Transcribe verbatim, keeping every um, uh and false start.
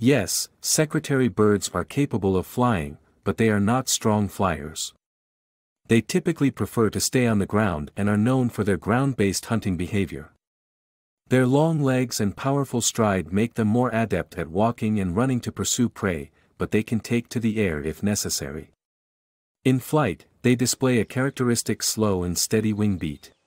Yes, secretary birds are capable of flying, but they are not strong flyers. They typically prefer to stay on the ground and are known for their ground-based hunting behavior. Their long legs and powerful stride make them more adept at walking and running to pursue prey, but they can take to the air if necessary. In flight, they display a characteristic slow and steady wing beat.